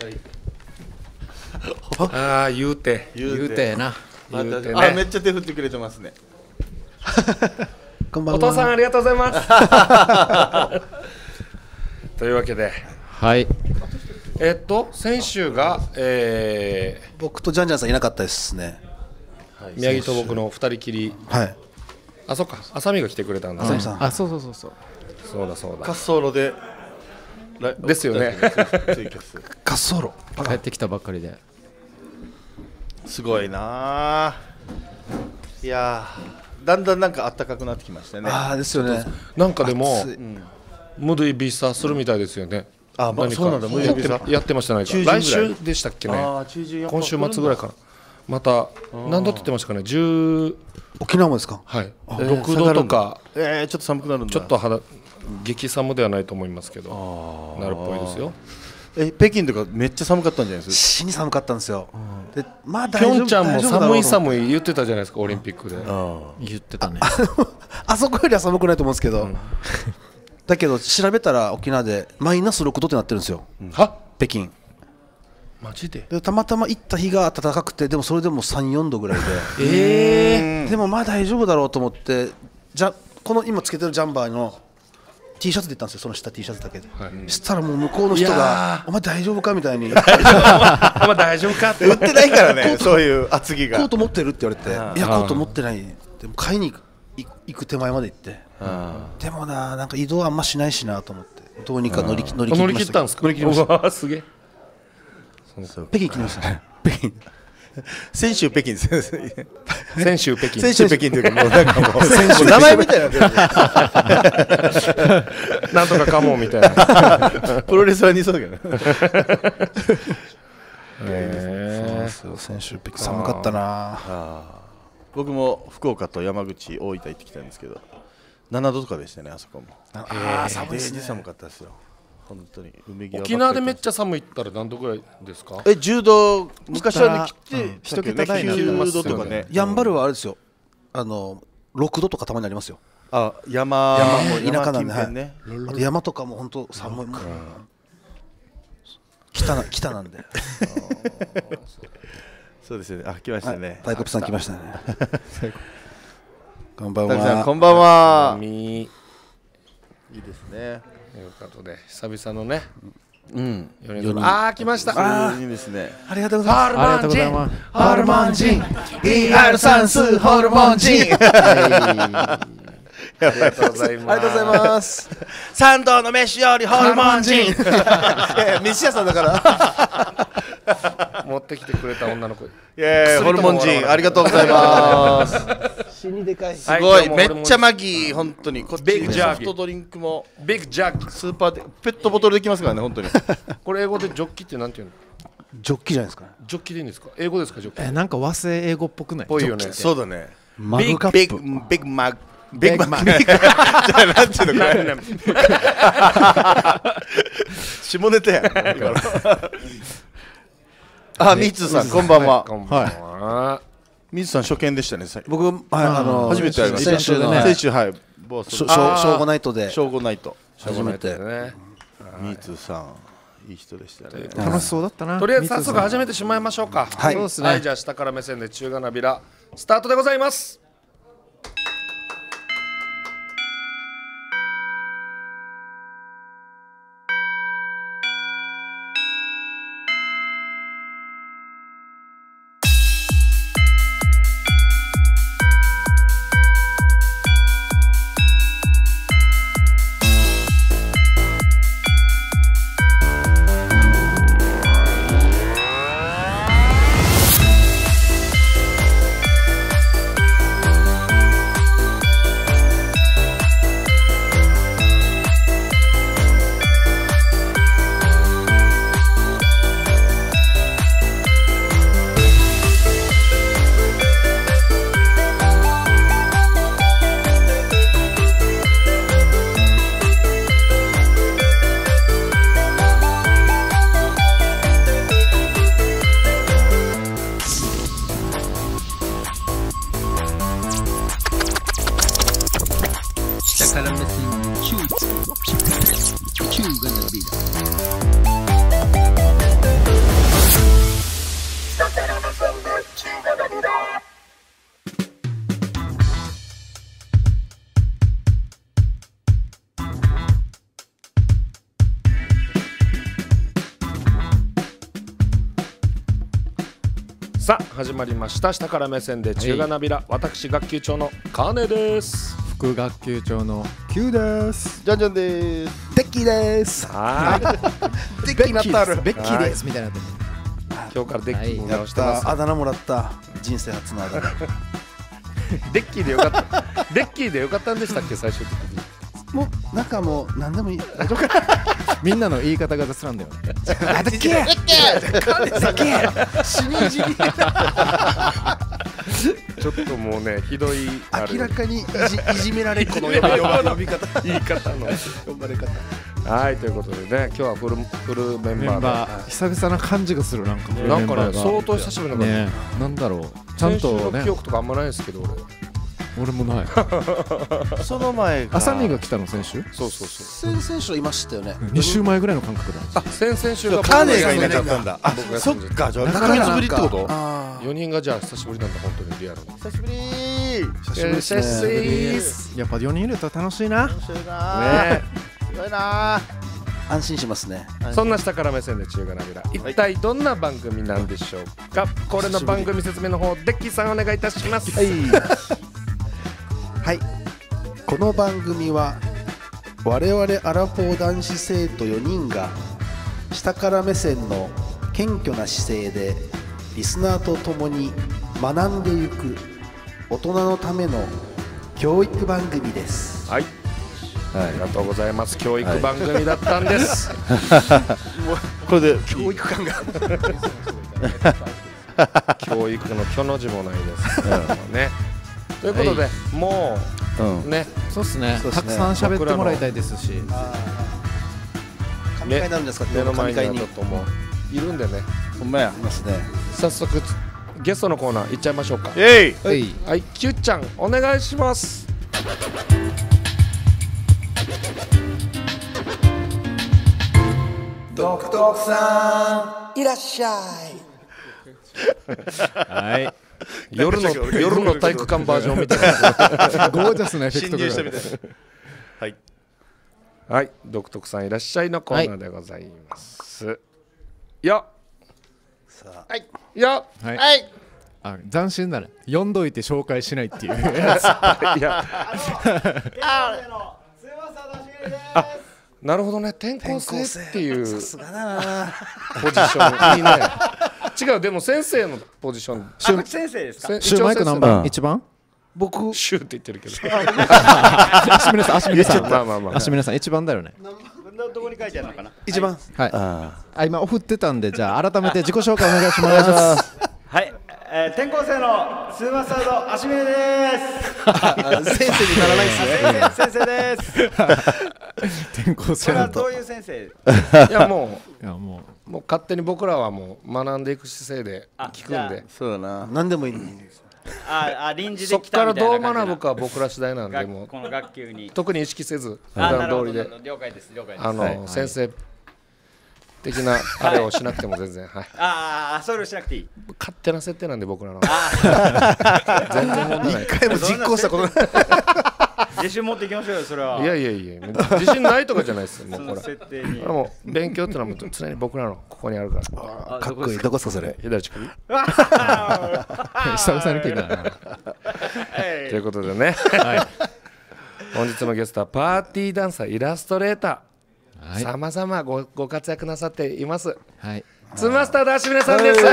ああ言うてな。 言うてね。 あ、めっちゃ手振ってくれてますね。 こんばんは。 お父さんありがとうございますというわけで、 はい。 先週が、 僕とジャンジャンさんいなかったですね。 宮城と僕の2人きり。 はい。 あ、そっか、浅見が来てくれたんだね。 あ、そうそう。 そうだ。 滑走路でですよね。 ツイキャス滑走路。 帰ってきたばっかりで。 すごいな。いやー、だんだんなんか暖かくなってきましたね。 ああですよね。 なんかでも暑いムドゥイビサするみたいですよね。 あ、まあ、そうなんだ。 やってましたね。 中旬ぐらい来週でしたっけね。 中旬今週末ぐらいからまた何度って言ってましたかね。 沖縄もですか。 はい、6度とか、 ちょっと寒くなるんだ。 ちょっと激寒ではないと思いますけど、なるっぽいですよ。 北京とかめっちゃ寒かったんじゃないです死に寒かったんですよ。で、まあピョンチャンも寒いい。 寒い言ってたじゃないですか、オリンピックで。 言ってたね。 あそこよりは寒くないと思うんですけど。だけど調べたら沖縄でマイナス6度ってなってるんですよ。 は北京。 マジで。 でたまたま行った日が暖かくて、でもそれでも3、4度ぐらいで。でもまあ大丈夫だろうと思って、この今つけてるジャンバーの T シャツで行ったんですよ。その下 T シャツだけで。したらもう向こうの人がお前大丈夫かみたいに。 お前大丈夫かって売ってないからね。そういう厚着が。 コート持ってるって言われて、いやコート持ってない。でも買いに行く手前まで行って。でもなんか移動あんましないしなと思って、どうにか乗り切りました。 乗り切ったんですか。 乗り切りました。 うわすげえ。 北京来ましたね。北京。 先週北京です。 先週北京。 先週北京というかもうなんかもう名前みたいな。 なんとかかもみたいな。 プロレスは似そうだけど。 先週北京寒かったな。 僕も福岡と山口、大分行ってきたんですけど、7度とかでしたね、あそこも。寒いですね。寒かったですよ。本当に沖縄でめっちゃ寒いったら何度ぐらいですか。 10度、昔はね、来て一桁台 9度とかね。 やんばるはあれですよ、6度とかたまにありますよ。 あ、山も田舎なんで、山とかも本当寒い。北なんで。 そうですね。あ、来ましたね。 大黒さん来ましたね。こんばんは。 こんばんは。 いいですね。 ということで久々のね。 4 人。ああ来ました。 いいですね。 ありがとうございます。 ホルモン人 ER 算数ホルモン人。ありがとうございます。 ありがとうございます。 三道の飯よりホルモン人。 飯屋さんだから。 持ってきてくれた女の子。 ホルモン人ありがとうございます。 死にでかい。 すごい、めっちゃマギー、本当に。こっちソフトドリンクもビッグジャッキ、 スーパーでペットボトルできますからね、本当に。 これ英語でジョッキってなんていうの。 ジョッキじゃないですか。 ジョッキでいいんですか。英語ですかジョッキ。 なんか和製英語っぽくない。 ぽいよね。 そうだね。 マグカップ。 ビッグマグ。ビッグマグ。じゃあなんていうのこれ。下ネタやん。あ、ミツさんこんばんは。 こんばんは。 ミツさん初見でしたね。 僕初めて会いました。 先週ね。 先週はい。 正午ナイトで。 正午ナイト。 初めて。 ミツさんいい人でしたね。 楽しそうだったな。 とりあえず早速始めてしまいましょうか。 はい。 はい、じゃあ下から目線で中華なびらスタートでございます。 さあ始まりました。下から目線で中がなびら、私学級長のカーネです。 副学級長の Q です。 ジャンジャンです。 デッキーですはいデッキーになったあるベッキーですみたいになってる。 今日からデッキーにやっ直してます。 たあだ名もらった人生初のあだ名デッキーでよかったデッキーでよかったんでしたっけ最初的に。 もうなんかもう何でもいいみんなの言い方が雑なんだよ。 あデッキーデッキー死にいじりちょっともうねひどい明らかにいじめられっ子の呼び方言い方の呼ばれ方はいということでね今日はフルメンメバーンバー久々な感じがするなんか。 でなんかねメンバーが相当久しぶりな感じ。 ねなんだろうちゃん先週とねの記憶とかあんまないですけど俺もない。 その前が朝見が来たの先週。 そう先々週いましたよね 2週前ぐらいの感覚だ。 あ先々週がカーネがいなかったんだ。あ僕がそっかじゃあ2ヶ月ぶりってこと 4人がじゃあ久しぶりなんだ本当にリアルに。 久しぶり久しぶりですねやっぱ4人いると楽しいな。 面白いなねすごいな安心しますねそんな下から目線で中がなびら一体どんな番組なんでしょうか。これの番組説明の方デッキーさんお願いいたします。 はい、この番組は我々アラフォー男子生徒4人が下から目線の謙虚な姿勢でリスナーと共に学んでいく大人のための教育番組です。 はい、ありがとうございます。教育番組だったんです。 これで教育感が教育の巨の字もないです。ね。ということで、もうね、 そうっすね。 そうっすねたくさん喋ってもらいたいですし。 神会になるんですか。 目の前には神会ちょっともういるんでね、 ほんまやいますね。 早速ゲストのコーナー行っちゃいましょうか。 イェイはい。 はい、キュッちゃんお願いします。 ドクトクさんいらっしゃい。 はい。 夜の体育館バージョンみたいな。 ゴージャスなエフェクトが。 はいはい、独特さんいらっしゃいのコーナーでございます。よさっ、よっ、 はい。 はいあ、斬新だね。読んどいて紹介しないっていう。 いや、なるほどね、転校生っていうさすがだな。 ポジションいいね。違う、でも先生のポジション。 先生ですか。 シューマイク何番？一番？ 僕シューって言ってるけど。 足峰さん、足峰さん。 まあまあまあ。 足峰さん一番だよね。 どこに書いてあるのかな。 一番。 はい。 ああ、今オフってたんで、じゃあ改めて自己紹介お願いします。 はい、転校生のスーマーサード足目です。 先生にならないですね。 先生です。 転校こ生のと。 れはどういう先生。 いやもいやもう勝手に僕らはもう学んでいく姿勢で聞くんで、 そうだな何でもいいんです。 臨時そっで来たみたいからどうな感じな。 学ぶかは僕ら次第なんで、もうこの学級に。 特に意識せず普なるほど段通りで了解です了解です。 先生的なあれをしなくても全然、はい、 それをしなくていい。 勝手な設定なんで僕らの全然問題ない。 一回も実行したことない。 自信持っていきましょうよそれは。 いや自信ないとかじゃないですよ。もそうのこれ設定に。 もう勉強ってのはもう常に僕らのここにあるから。 かっこいい。どこですかそれ。 左乳首う久々に聞いたな。 ということでね、本日のゲストはパーティーダンサーイラストレーター、 はいさまざまご活躍なさっていますはい。 ツーマスターダーシミネさんです。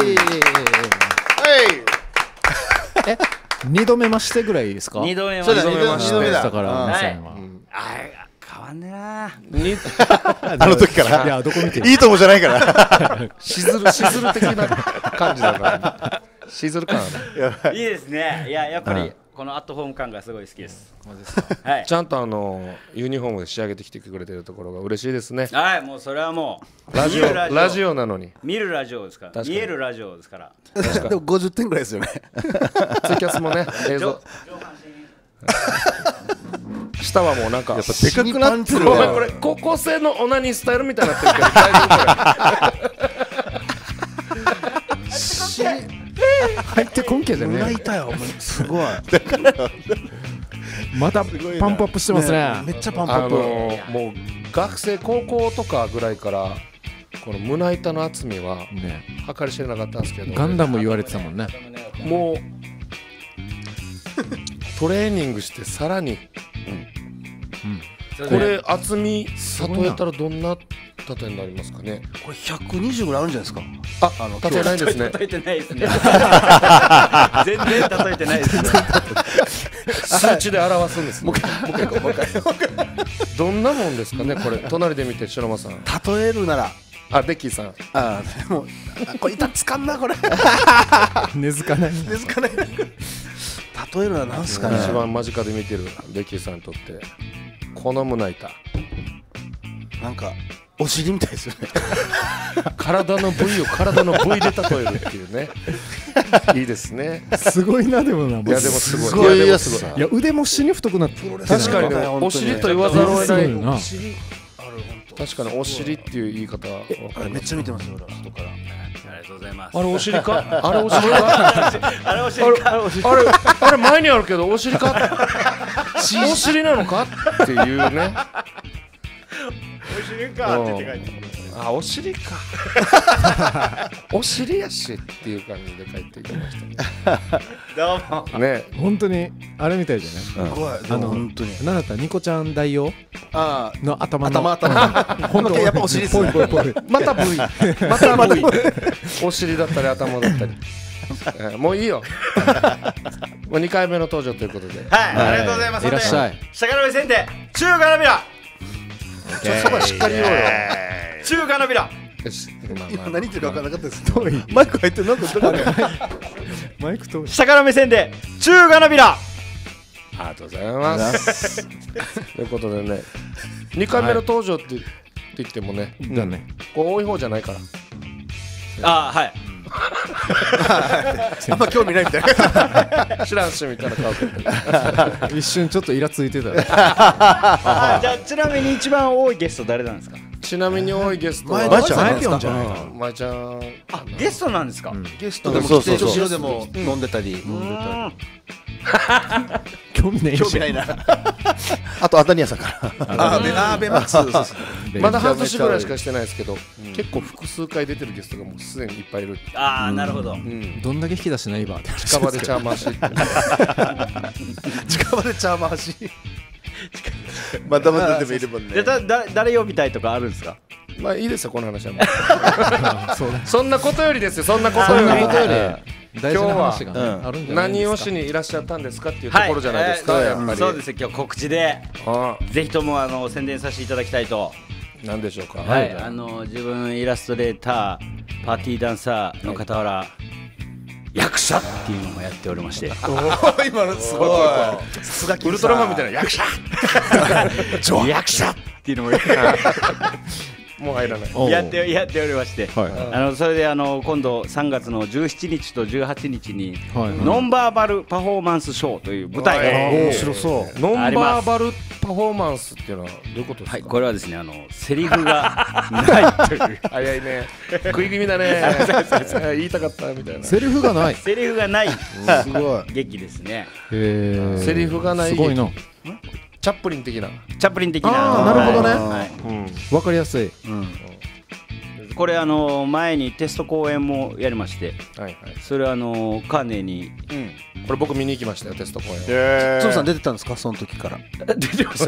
二度目ましてぐらいですか？ 二度目そうだは二度目だだから皆さんは。 変わんねえな。 あの時からいやどこ見てる？ いいともじゃないからしずる的な感じだからしずる感ある。 いいですね。いややっぱりこのアットホーム感がすごい好きです。はいちゃんとユニフォームで仕上げてきてくれてるところが嬉しいですね。 はい、もうそれはもうラジオなのに見るラジオですから。 確かに見えるラジオですから。 でも50点ぐらいですよね。 ツイキャスもね映像下はもうなんかやっぱでかくなってるごめんこわれ高校生のオナニースタイルみたいになってるけど大丈夫こ入ってこんけじゃね胸痛いよ。すごい。 またパンプアップしてますね。 めっちゃパンれプアップ。 もう学生高校とかぐらいからこの胸板の厚みはね、 計り知れなかったんですけど、 ガンダム言われてたもんね。 もうトレーニングしてさらに、これ厚み例えたらどんな例えになりますかね。 これ120ぐらいあるんじゃないですか。 例えないですね。 例えてないですね。全然例えてないですね。 数値で表すんですね。どんなもんですかねこれ。隣で見て白間さん。 例えるなら、 ベッキーさん。 でもこれ板つかんなこれ。 根付かない。 根付かない。例えるならなんすかね。 一番間近で見てるベッキーさんにとってこの胸板。 なんかお尻みたいですよね。 体の部位を体の部位で例えるっていうね。いいですね。 すごいな、でもな。 いやでもすごい。 すごいやつだ。 いや、腕も死に太くなってる。 確かにね、お尻と言わざるを得ない。 すごいな。 確かにお尻っていう言い方は分かります。 めっちゃ見てますよ、俺は外から。 ありがとうございます。 あれお尻か？あれお尻か？ あれお尻か。 あれ前にあるけどお尻か？お尻なのかっていうね。 お尻かって言って書いてる。 お尻か。お尻やしっていう感じで書いていきましたね。 どうも。 ね、 本当にあれみたいじゃない。 怖い。でも本当に。 なんだったニコちゃん大王の頭の本当やっぱお尻ですね。 また V お尻だったり頭だったり。もういいよ。もう2回目の登場ということで。 はい、ありがとうございます。 いらっしゃい。 下から目線で中華のビラ。 そばしっかり言おうよ。 中華のビラ。 今何言ってるか分からなかったです。 遠い。 マイク入ってなんかどこで。 マイク遠い。 下から目線で中華のビラ。 ありがとうございます。ということでね、2回目の登場って言ってもね、 だね。 こう多い方じゃないから。 はい。 あんま興味ないみたいな。 知らんしみたいな顔で。 一瞬ちょっとイラついてた。 じゃあちなみに一番多いゲスト誰なんですか。 ちなみに多いゲストは前ちゃん前ぴょんじゃない。 前ちゃん。 ゲストなんですか。 ゲストでも来て後ろでも飲んでたり。 興味ないし。 興味ないな。 あとアタニアさんからベマックス。 まだ半年ぐらいしかしてないですけど、結構複数回出てるゲストがもうすでにいっぱいいる。 なるほど。 どんだけ引き出しないば。 近場でチャーマーシ近場でチャーマーし。 またまたでもいればね。 誰呼びたいとかあるんですか。 まあいいですよこの話は。そんなことよりですよ。そんなことより。 大事な話があるんじゃないですか。 何をしにいらっしゃったんですかっていうところじゃないですか。やっぱり。 そうですよ。今日告知でぜひとも宣伝させていただきたいと。 何でしょうか。 はい、自分イラストレーター、パーティーダンサーの傍ら、役者っていうのもやっておりまして。 今のすごい。 ウルトラマンみたいな役者。 役者っていうのももう入らない。 やっておりまして、それで今度3月の17日と18日にノンバーバルパフォーマンスショーという舞台が面白そう。 ノンバーバルパフォーマンスっていうのはどういうことですか。 はい、これはですねセリフがないという。 早いね。食い気味だね。言いたかったみたいな。 セリフがない。 セリフがないすごい。 劇ですね。 セリフがない。 すごいな。 チャップリン的な。 チャップリン的な。 なるほどね。 はいわかりやすい。 これ前にテスト公演もやりまして、それはカーネにこれ僕見に行きましたよテスト公演。 つぶさん出てたんですかその時から。 出てました。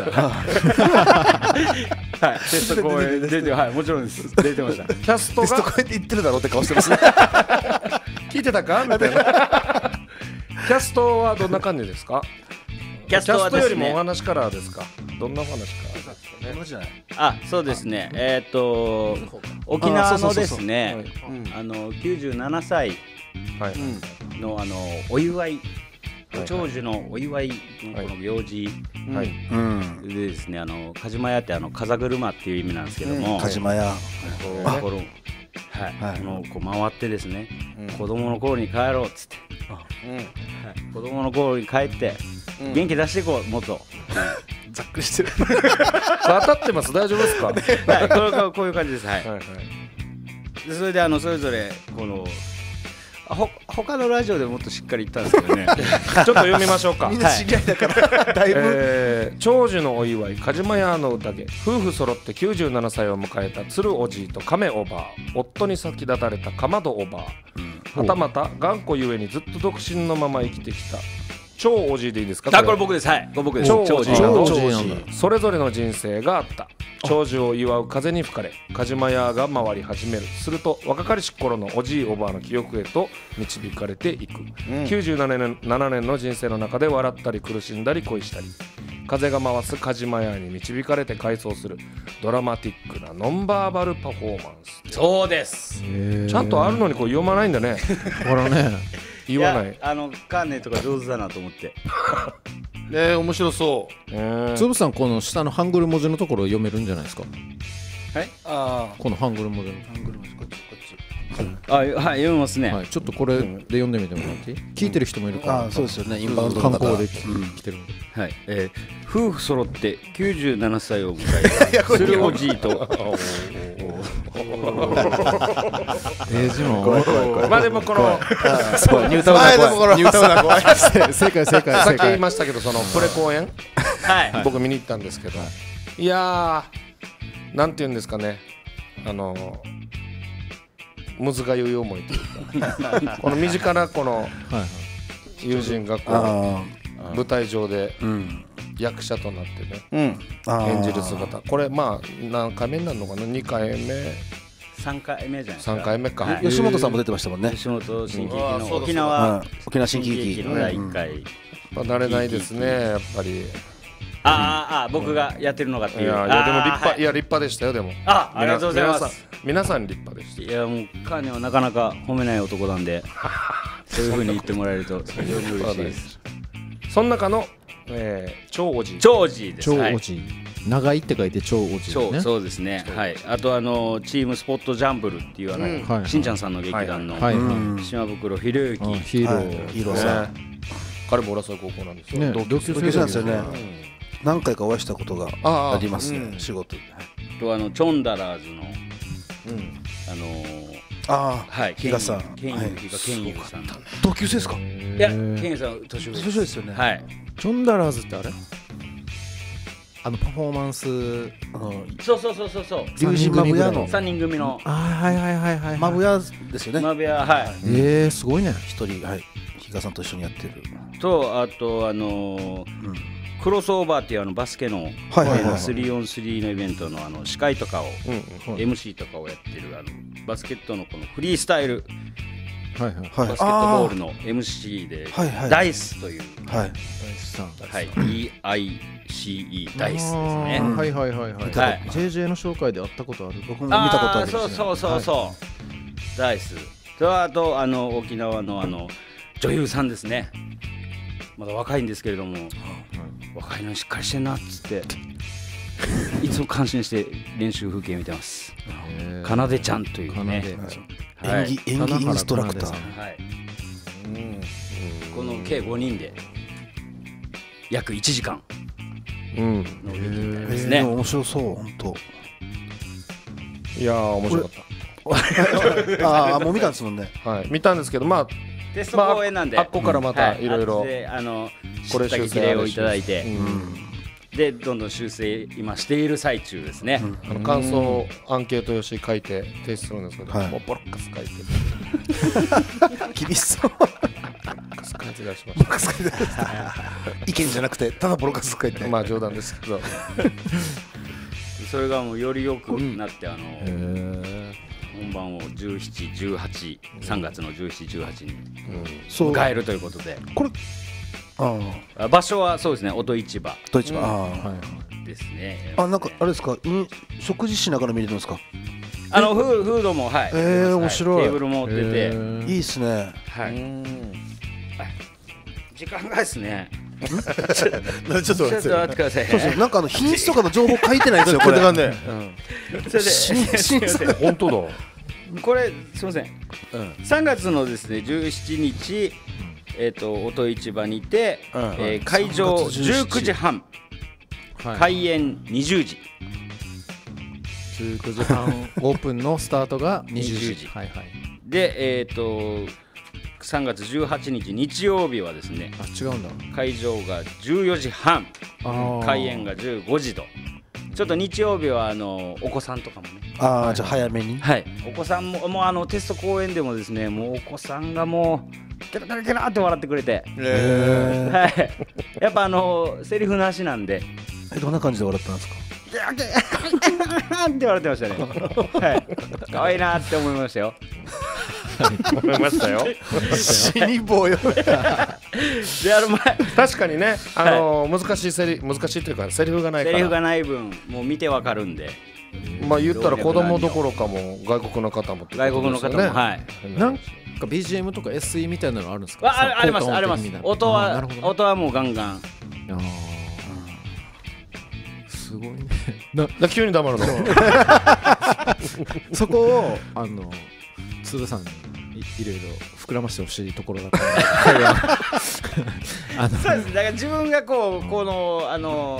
はい、テスト公演出て、はい、もちろんです。出てました。 キャストがテストこうやって言ってるだろうって顔してますね。 聞いてたかみたいな。キャストはどんな感じですか。 キャストはですね、 よりもお話からですか。どんなお話からですかね。 そうですね。沖縄のですね、97歳のお祝い、長寿のお祝いのこの行事でですね、鹿島屋って風車っていう意味なんですけども、 鹿島屋。 こう回ってですね、子供の頃に帰ろうっつって、子供の頃に帰って元気出していこうもっと。 ざっくりしてる。 当たってます。大丈夫ですか。 こういう感じです。はい。でそれでそれぞれこの他のラジオでもっとしっかり言ったんですけどねちょっと読みましょうか。 みんな知り合いだからだいぶ長寿のお祝い、梶間屋の宴。夫婦揃って97歳を迎えた鶴おじいと亀おばあ、夫に先立たれたかまどおばあ、はたまた頑固ゆえにずっと独身のまま生きてきた超おじいでいいですか？ これ僕です。はい、これ僕です。 超おじいなどそれぞれの人生があった。長寿を祝う風に吹かれ、梶間屋が回り始める。すると若かりし頃のおじいおばあの記憶へと導かれていく。97年の人生の中で笑ったり苦しんだり恋したり、風が回す梶間屋に導かれて回想するドラマティックなノンバーバルパフォーマンス。 そうです。 ちゃんとあるのにこう読まないんだね。 ほらね、 言わない。 カーネとか上手だなと思って。 面白そう。 つぶさん、この下のハングル文字のところ読めるんじゃないですか？ はい。 このハングル文字の。 はい、読めますね。 はい、ちょっとこれで読んでみてもらっていい？聞いてる人もいるから。 そうですよね。インバウンド観光で来てるんで。 はい。夫婦揃って97歳を迎えた鶴おじいと。 まあでもこのニュータウンだ怖い。正解。 さっき言いましたけど、そのプレ公演、僕見に行ったんですけど、いやー、なんて言うんですかね、むずがゆい思いというかこの身近なこの友人がこう舞台上で役者となってね、演じる姿、これまあ何回目になるのかな、2回目 3回目じゃないですか。 3回目か。 吉本さんも出てましたもんね。 吉本新喜劇の沖縄新喜劇の第1回。 慣れないですね、やっぱり。 僕がやってるのかっていう。 いやでも立派でしたよ。でもありがとうございます。 皆さん立派でした。 いやもうカーネはなかなか褒めない男なんでそういう風に言ってもらえると非常に嬉しいです。 その中の超おじい。 超おじいです。 超おじい。長いって書いて超おじいですね。 そうですね。はい。あとチームスポットジャンブルっていうしんちゃんさんの劇団の島袋博之ヒーローさん。 彼も浦添高校なんですよ。 同級生なんですよね。何回かお会いしたことがありますね。仕事で。 とチョンダラーズの比嘉さん。 ケンユさん。 同級生ですか？ いや、ケンユさん年上ですよね。 はい。 チョンダラーズってあれ？パフォーマンス、 そう龍神マブヤの 3人組のはいマブヤですよね。 マブヤ、はい。 すごいね。 一人、比嘉さんと一緒にやってると、あとクロスオーバーっていうバスケの 3on3 のイベントの司会とかを MC とかをやってるバスケットのこのフリースタイルバスケットボールの MC でダイスというDICE ダイスですね。 JJ の紹介で会ったことある。 僕も見たことある。 そうダイスと、あと沖縄の女優さんですね。まだ若いんですけれども、若いのにしっかりしてんなっつっていつも感心して練習風景見てます。かなでちゃんというね、 演技インストラクター。 この計5人で約1時間の劇ですね。 面白そう、本当。 いや面白かった。 もう見たんですもんね。 見たんですけど、 テスト公演なんで、 あっこからまたいろいろこれ修正をいただいて、でどんどん修正今している最中ですね。 感想アンケート用紙書いて提出するんですけど、もうボロッカス書いて厳しそう。 ボロッカス書いて出しました。 意見じゃなくてただボロカス書いて。 まあ冗談ですけどそれがもうより良くなって本番を17、18、3月の17、18に迎えるということで、 これ場所はそうですね、音市場ですね。 なんかあれですか、食事しながら見れるんですか？ フードも面白い。 テーブルも出ていいですね。 時間がですね。 ちょっと待ってください。 なんか品質とかの情報書いてないですよこれ。 本当だ。 これすみません。3月のですね17日音市場にて会場19時半、開演20時。 19時半オープンのスタートが20時。で 3月18日日曜日はですね、 違うんだ。 会場が14時半、開演が15時と。ちょっと日曜日はお子さんとかもね、 じゃあ早めに。 はい、お子さんももうテスト公演でもですね、もうお子さんがもうケラケラケラって笑ってくれて、はい、やっぱセリフなしなんで、 どんな感じで笑ったんですか？ って笑ってましたね。はい、可愛いなって思いましたよ。 思いましたよ。 死に棒よ。 で確かにね、難しいというかセリフがないから。 セリフがない分、もう見てわかるんで。 まあ言ったら子供どころかも外国の方もってことですよね。 外国の方も、はい。 なんか BGM とか SE みたいなのあるんですか？ ありますあります。音はもうガンガン。 すごいね。 急に黙るの。 そこをつぶさんにいろいろ膨らましてほしいところだったので。 そうです。だから自分がこの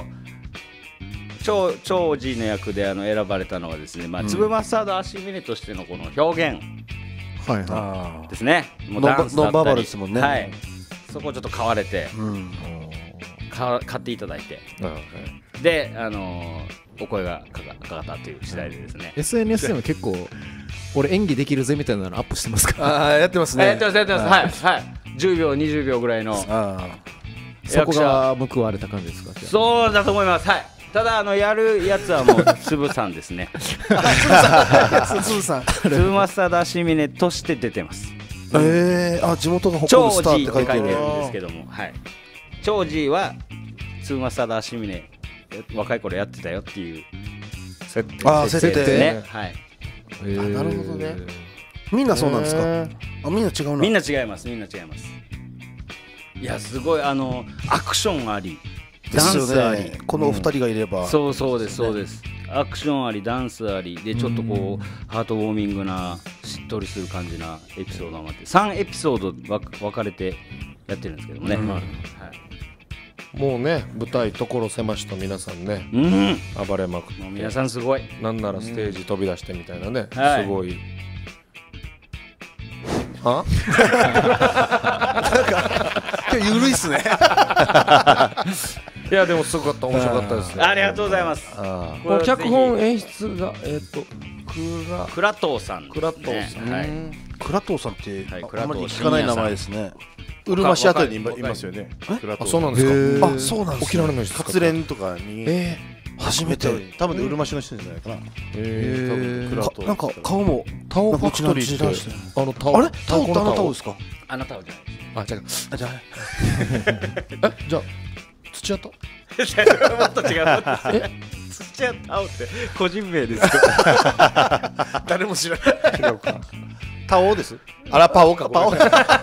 長寿の役で選ばれたのはですね、粒マスタード足峰としてのこの表現ですね。 ノンバーバルですもんね。 はい。そこをちょっと買われて、買っていただいて、でお声がかかったという次第でですね。 SNS でも結構俺演技できるぜみたいなのアップしてますか？ やってますね。 やってます。はい。10秒20秒ぐらいの。 そこが報われた感じですか？ そうだと思います。はい。ただやるやつはもう粒さんですね。 粒さん。 粒マスタード足峰として出てます。 地元が誇るスターって書いてるんですけども、はい。長寿は粒マスタード足峰若い頃やってたよっていう設定ですね。はい。 なるほどね。みんなそうなんですか？みんな違うな。 みんな違います。いやすごいアクションあり。ダンスあり、 このお二人がいれば、 そうです。アクションありダンスありで、ちょっとハートウォーミングなしっとりする感じなエピソードがあって、3エピソード分かれてやってるんですけどもね。 もうね、舞台所狭しと皆さんね、暴れまくって、 もう皆さんすごい。 なんならステージ飛び出してみたいなね、すごい。 なんか今日ゆるいっすね。 いやでもすごかった、面白かったですね。 ありがとうございます。 これ脚本演出が倉藤さん。 倉藤さんってあんまり聞かない名前ですね。 うるま市あたりにいますよね。 そうなんですか。 そうなんです。 沖縄の人。 活連とかに。 初めて。 多分うるま市の人じゃないかな。 なんか顔もタオファクトリーってあれタオってタオですか？ あなたはじゃないです。 じゃあ土屋ともっと違う。土屋タオって個人名ですよ。 誰も知らない。 タオです。あらパオかパオ。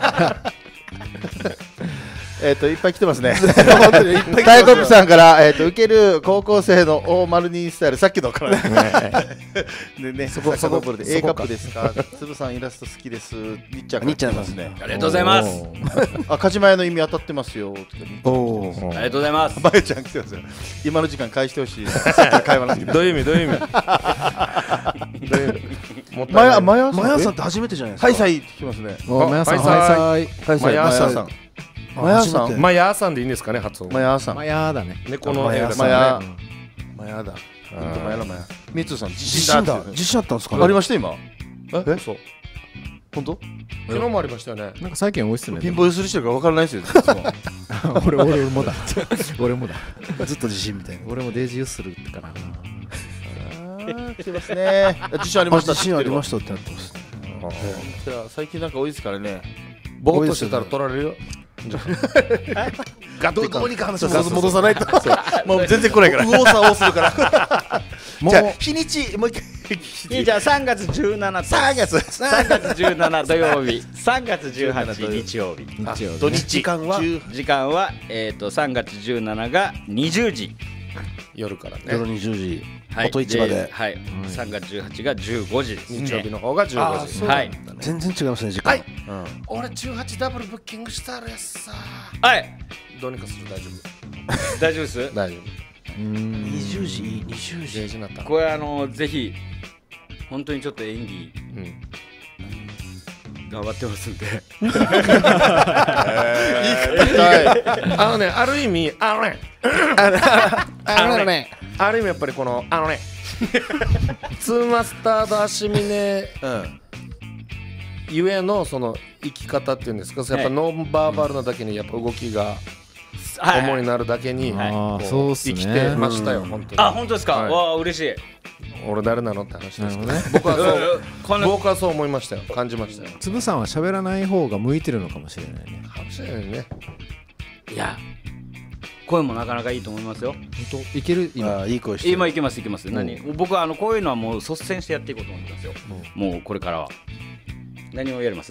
いっぱい来てますね。大国さんから受ける高校生の502スタイル、さっきのからでね、そこで A カップですか？つぶさんイラスト好きです。にっちゃんから来てますね。 ありがとうございます。 カジマヤの意味当たってますよ。 ありがとうございます。 まゆちゃん来てますよ。今の時間返してほしい。会話のどういう意味？ マヤさんって初めてじゃないですか？ はいさいってきますね。 マヤさんマヤさんでいいんですかね、発音。 マヤさん。 マヤだね。 猫の絵だね。 マヤだ。みつさん自信あったんですか？ ありました今。 そう。 本当？ 昨日もありましたよね。 なんか最近多いっすね。 ピンボイスしてるから分からないですよ。 俺もだ。俺もだ。 ずっと自信みたいな。 俺もデイジーユースするってかな。 来てますね。自信ありました。 自信ありましたってなってます。 最近なんか多いですからね。 ぼーっとしてたら取られるよ。 どうにか話を戻さないと。 もう全然来ないから。右往左往するから。じゃあ日にちもう一回。 じゃあ3月17土曜日、3月18日曜日。 土日時間は3月17が20時。 夜からね。 夜20時。元市まで。 はい。3月18が15時です。 日曜日の方が15時。 はい。 全然違いますね、時間。 俺18ダブルブッキングしたらやさ。 はい。 どうにかする。大丈夫。 大丈夫です。 大丈夫。 20時になった。 これぜひ本当にちょっと演技頑張ってますんである意味ある意味やっぱりこのツーマスタード足峰ゆえのその生き方っていうんですか、やっぱノンバーバルなだけにやっぱ動きが主になるだけに生きてましたよ本当に。 あ、本当ですか。わあ嬉しい。 俺誰なのって話ですけどね。僕はそう思いましたよ。感じましたよ。 つぶさんは喋らない方が向いてるのかもしれないね。 かもしれないね。 いや、声もなかなかいいと思いますよ。 本当いける今。 いい声してる。 今いけますいけます。僕はこういうのはもう率先してやっていこうと思ってますよ。もうこれからは。何をやります？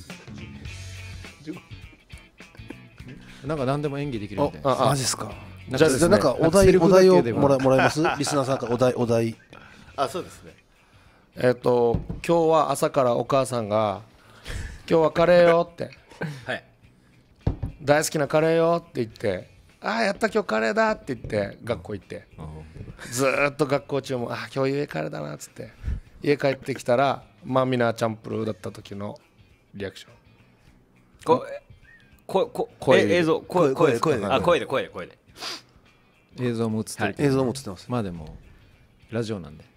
なんか何でも演技できるみたいな。 マジっすか。じゃあなんかお題をもらえます？リスナーさんからお題。 あ、そうですね。 今日は朝からお母さんが今日はカレーよってはい大好きなカレーよって言って、ああやった今日カレーだって言って学校行って、ずーっと学校中もああ今日家カレーだなっつって家帰ってきたらマミナーチャンプルーだった時のリアクション。 映像声で映像も映ってる。 映像も映ってます。 まあでもラジオなんで。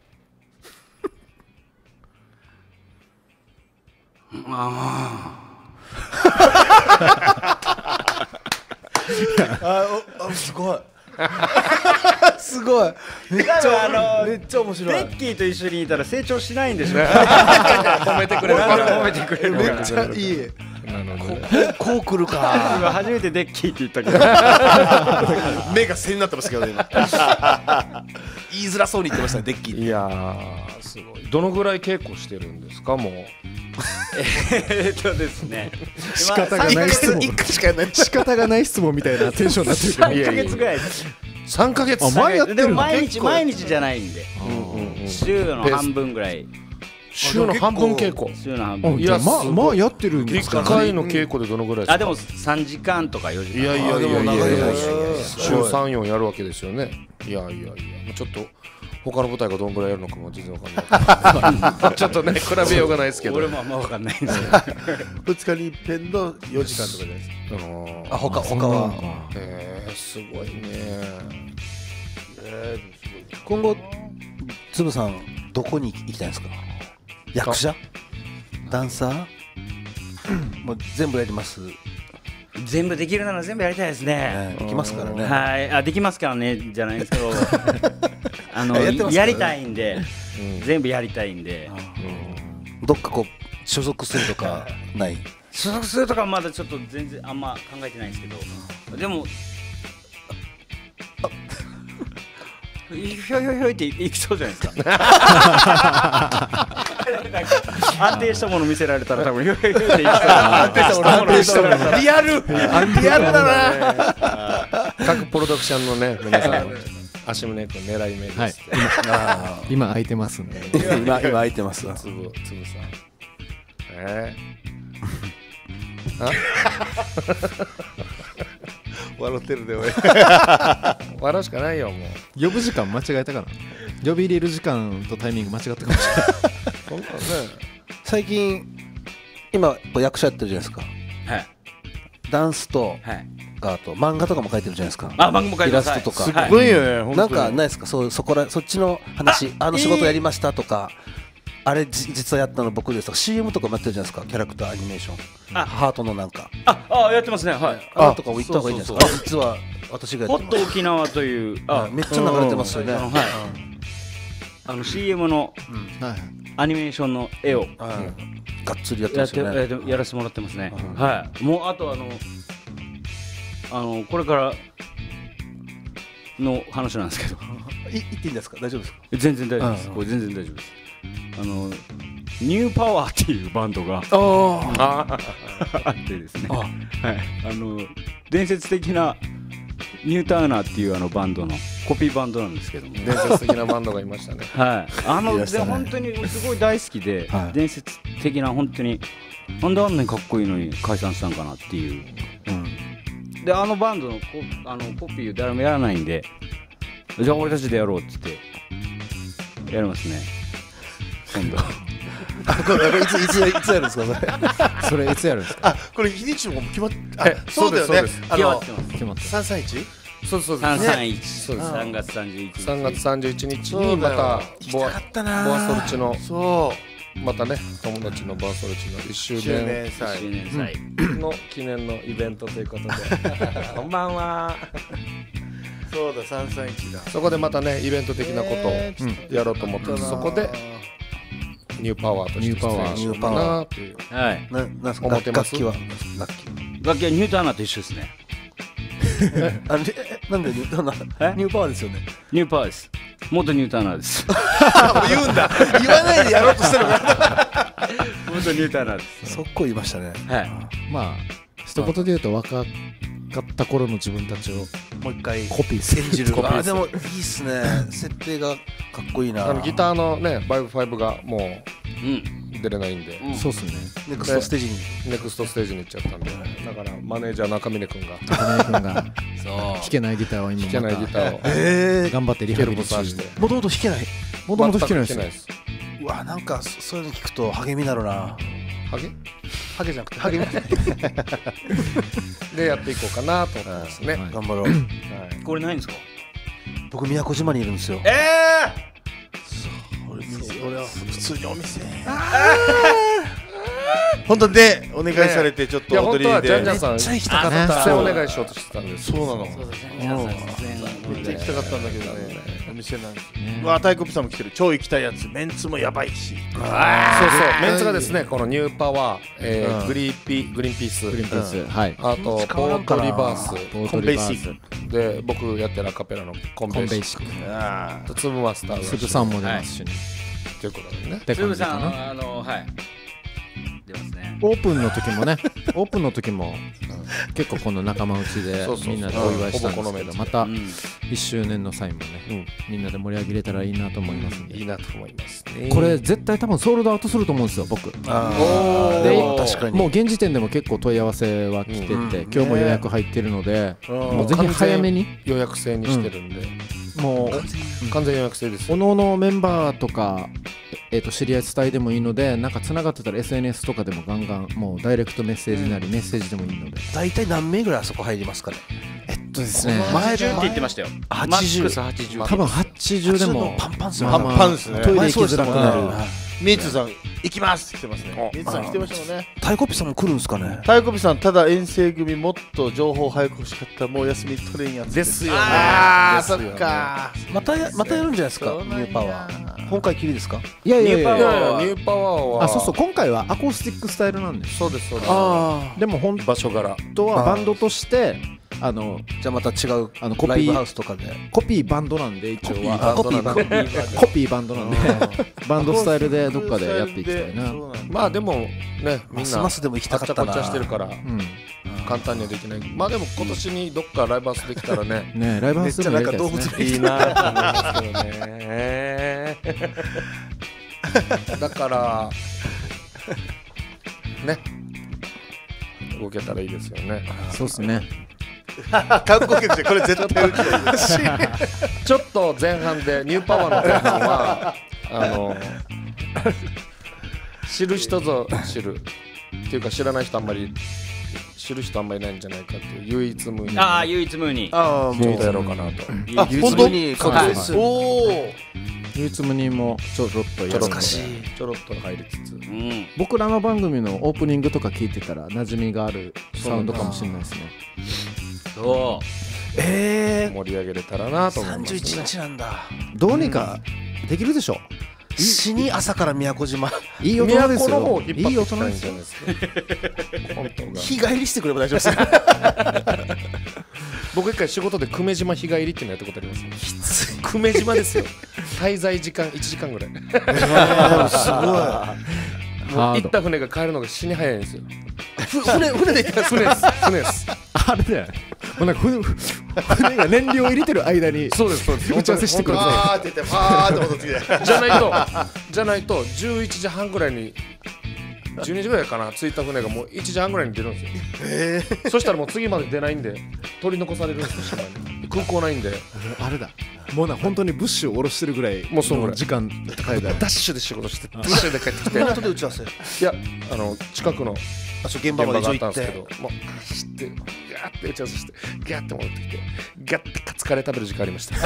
すごいすごいめっちゃ面白い。 ベッキーと一緒にいたら成長しないんでしょ。 褒めてくれる褒めてくれる。 めっちゃいい。こう来るか。 今初めてデッキーって言ったけど目が背になってますけど今言いづらそうに言ってましたね、デッキー。 いやーすごい。どのぐらい稽古してるんですかもう。 ですね、 仕方がない質問。 1回しかやらない。 仕方がない質問みたいなテンションになってるけど。 3ヶ月ぐらいです 3ヶ月。 前やってるの？ でも毎日じゃないんで、週の半分ぐらい。 週の半分稽古。 週の半分。 いやまあやってるんですか。 1回の稽古でどのぐらいですか？ あ、でも3時間とか4時間。 いやでも長いね。 週3、4やるわけですよね。いやちょっと他の舞台がどのぐらいやるのかも全然わかんないちょっとね比べようがないですけど。 俺もあんま分かんないんですよ 2日に一遍の4時間とかじゃないですか。 あ、他はすごいね。 今後つぶさんどこに行きたいんですか？役者？ダンサー？もう全部やります。 全部できるなら全部やりたいですね。 できますからね。 はい、あ、できますからねじゃないんですけどやりたいんで、全部やりたいんで。 どっかこう所属するとかない？ 所属するとかまだちょっと全然あんま考えてないんですけど、でもひょいひょいひょいっていきそうじゃないですか安定したもの見せられたら多分ひょいひょいひょいっていきそう。安定したものリアルだな。 各プロダクションのね皆さん足胸君狙い目です。 今空いてますんで。 今空いてますわ。 つぶさん。 笑ってるで俺笑うしかないよもう。 呼ぶ時間間違えたかな。呼び入れる時間とタイミング間違ったかもしれない。 最近今役者やってるじゃないですか。 はい。 ダンスとはい。 あと漫画とかも書いてるじゃないですか。 あ、漫画も書いてイラます。 ストとか。 すごいよね。 なんかないですか？そっちの話。仕事やりましたとか。あれ実はやったの僕ですとか CM とかもやってるじゃないですか。キャラクターアニメーション。ハートのなんか。 やってますね。はい。 あとかも言った方がいいんじゃないですか。実は私がやホッってます。 ト沖縄というめっちゃ流れてますよね。 はい。CM のアニメーションの絵をがっつりやってますよね。 やらせてもらってますね。はい。もうあとこれからの話なんですけど。 言っていいんですか？大丈夫ですか？ 全然大丈夫です。これ全然大丈夫です。ニューパワーっていうバンドがあってですね。はい。伝説的なニューターナーっていうバンドのコピーバンドなんですけども。 伝説的なバンドがいましたね。 はい。で本当にすごい大好きで、伝説的な本当になんであんなにかっこいいのに解散したんかなっていう。でバンドのコピー誰もやらないんで、じゃあ俺たちでやろうっつってやりますね今度。 これいつやるんですかそれいつやるんですか。 あ、これ日にちも決まって、 そうだよね。 決まってます。 決まった。 331？ そうそう 331、 そうです 3月31日。 3月31日にまたボアソルチのまたね、友達のボアソルチの1周年祭の記念のイベントということでこんばんは。 そうだ、331だ。 そこでまたねイベント的なことをやろうと思ってそこでニューパワーとして出演しようかなっていう。 はい。 なんですか、 思ってます。 楽器は楽器はニューターナーと一緒ですね。 なんでニューパワーですよね。 ニューパワーです。元ニューターナーです。 言うんだ。言わないでやろうとしてるから。 元ニューターナーです。 速攻言いましたね。 はい。 まあ一言で言うと若かった頃の自分たちをもう一回コピーする。 演じる。あ、でもいいっすね。設定がかっこいいな。 ギターのねバイブ5がもう出れないんで、 そうっすね。 ネクストステージに行っちゃったんで、だからマネージャー中峰君が弾けないギターを今弾けないギターを頑張ってリハビリ中。 もともと弾けない。 もともと弾けないです。 うわ、なんかそういうの聞くと励みになるな。ハゲじゃなくて励みでやっていこうかなと思ってますね。 頑張ろう。 これないんですか？ 僕宮古島にいるんですよ。俺は普通にお店。 本当でお願いされてちょっと踊りで。 いや本当はジャンジャンさんめっちゃ行きたかった。 出演お願いしようとしてたんです。 そうなの。 そうですね。 めっちゃ行きたかったんだけどね。お店なんです。うわ、太鼓さんも来てる。超行きたいやつ。メンツもやばいし。 そうそう。メンツがですね、このニューパワー、グリーンピース、 はい。 あとポートリバース、 コンベーシックで僕やってるアカペラのコンベーシック、とツムマスターがすぐさんも出ますしね。 ということでね。 つぶさんはい出ますね。 オープンの時も結構この仲間内でみんなでお祝いしたんですけど、また1周年の際もねみんなで盛り上げれたらいいなと思いますんで。 いいなと思いますね。 これ絶対多分ソールドアウトすると思うんですよ僕。でもう現時点でも結構問い合わせは来てて、今日も予約入ってるので、もうぜひ早めに予約制にしてるんで、 もう完全予約制です。 おのおのメンバーとか知り合い伝えでもいいので、なんかつながってたら SNS とかでもガンガンもうダイレクトメッセージなりメッセージでもいいので。 大体何名ぐらいあそこ入りますかね。 ですね、 80って言ってましたよ。マックス80。 多分80でもパンパンですよ。 パンパンですね。 トイレ行きづらくなる。 ミーツさん行きますって来てますね。ミーツさん来てましたもんね。 太鼓さんも来るんですかね。 太鼓さんただ遠征組もっと情報早く欲しかったらもう休み取れんやつですよね。 ああそっか。 またやるんじゃないですか。ニューパワー。今回きりですか。 いやニューパワーはそう今回はアコースティックスタイルなんです。 そうですそうです。 でも本場所柄とはバンドとしてじゃあまた違うライブハウスとかでコピーバンドなんで、一応はコピーバンドなんでバンドスタイルでどっかでやっていきたいな。 まあでもね、みんなますでも行きたかったな。 あっちゃこっちゃしてるから簡単にはできない。まあでも今年にどっかライブハウスできたらねライブハウスでもやりたいですね。 いいなと思いますけどね。だからね動けたらいいですよね。 そうですね。 韓国曲でこれ絶対ちょっと前半でニューパワーの前半は知る人ぞ知るっていうか知らない人あんまり知る人あんまりいないんじゃないかっていう唯一無二。 唯一無二。 ちょっとやろうかなと。 唯一無二。おお。 唯一無二もちょろっとやろうか。 ちょろっと入りつつ、 僕らの番組のオープニングとか聞いてたら馴染みがあるサウンドかもしれないですね。 そう。 盛り上げれたらなと思いますね。 31日なんだ。 どうにかできるでしょ。 死に朝から宮古島。 いい大人ですよ。 いい大人ですよ。 日帰りしてくれば大丈夫です。 僕一回仕事で久米島日帰りっていうのやったことあります。久米島ですよ。滞在時間1時間ぐらい。 すごい。 行った船が帰るのが死に早いんですよ。 船で行った船です。 あれだよ。もうなんか船が燃料入れてる間にそうです打ち合わせしてくる。 パーって言ってパーって戻ってきて。 じゃないと11時半ぐらいに12時ぐらいかな着いた船がもう1時半ぐらいに出るんですよ。そしたらもう次まで出ないんで取り残されるんですよ島に。 空港ないんで。 あれだ、もう本当にブッシュを下ろしてるぐらいもうそのぐらい時間かけた。 ダッシュで仕事してダッシュで帰ってきて、 港で打ち合わせ。 いや近くの現場まで行って現場があったんですけど、もう走ってガーって打ち合わせしてガーって戻ってきてガッてカツカレー食べる時間ありました。